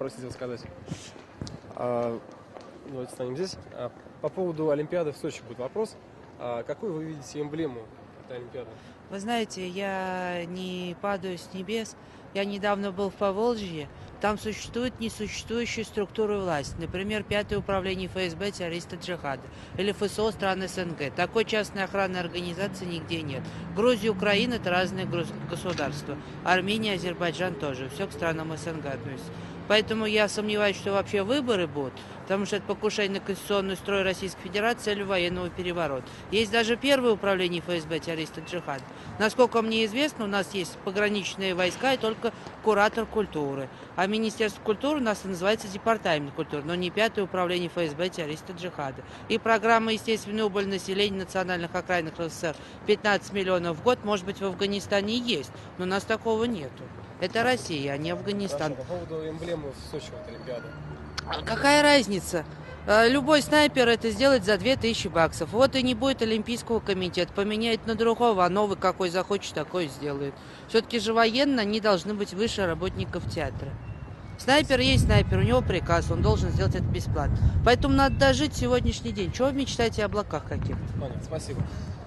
попросить вас сказать. Давайте станем здесь. По поводу Олимпиады в Сочи будет вопрос. Какую вы видите эмблему этой Олимпиады? Вы знаете, я не падаю с небес. Я недавно был в Поволжье. Там существует несуществующая структура власти. Например, 5-е управление ФСБ террориста джихада. Или ФСО стран СНГ. Такой частной охранной организации нигде нет. Грузия и Украина – это разные государства. Армения, Азербайджан тоже. Все к странам СНГ относится. Поэтому я сомневаюсь, что вообще выборы будут, потому что это покушение на конституционный строй Российской Федерации с целью военного переворота. Есть даже первое управление ФСБ террориста джихада. Насколько мне известно, у нас есть пограничные войска и только куратор культуры. А Министерство культуры у нас называется Департамент культуры, но не 5-е управление ФСБ террориста джихада. И программа «Естественный убыль населения национальных окраинах СССР» 15 миллионов в год, может быть, в Афганистане и есть, но у нас такого нету. Это Россия, а не Афганистан. Хорошо, по поводу эмблемы в Сочи от Олимпиады. Какая разница? Любой снайпер это сделает за 2000 баксов. Вот и не будет Олимпийского комитета. Поменяет на другого, а новый какой захочет, такой сделает. Все-таки же военные, они должны быть выше работников театра. Снайпер есть снайпер, у него приказ, он должен сделать это бесплатно. Поэтому надо дожить сегодняшний день. Чего вы мечтаете о облаках каких-то? Понятно, спасибо.